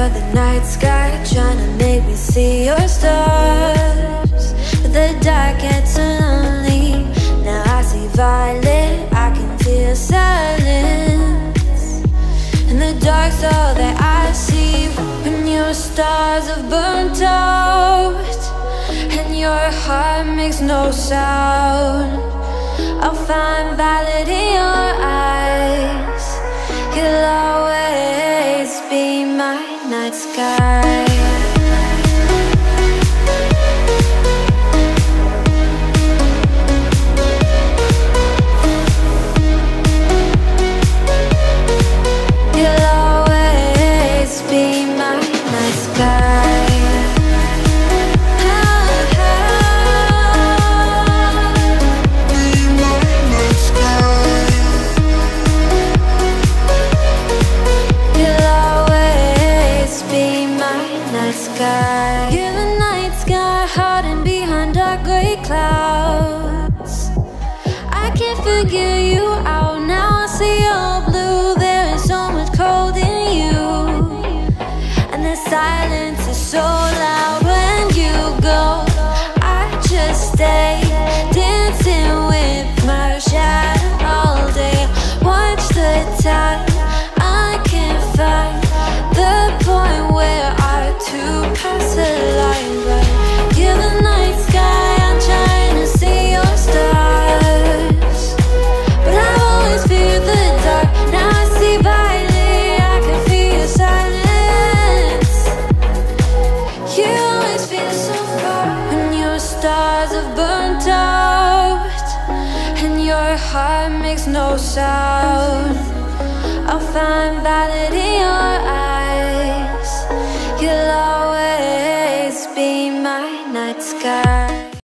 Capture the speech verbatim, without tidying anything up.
of the night sky, trying to make me see your stars. But the dark gets so lonely. Now I see violet, I can feel silence. And the dark's all that I see. When your stars have burnt out and your heart makes no sound, I'll find violet in your eyes. You'll always be my night sky. You'll always be my night sky. You're the night sky, hiding behind dark gray clouds. I can't figure you out now. I see you're blue. There is so much cold in you, and the silence is so loud when you go. I just stay dancing with my shadow all day. Watch the tide. I can't find the point where to pass the line, but you're the night sky. I'm trying to see your stars, but I've always feared the dark. Now I see violet, I can feel your silence. You always feel so far when your stars have burnt out and your heart makes no sound. I'll find violet in your eyes. You'll always be my night sky.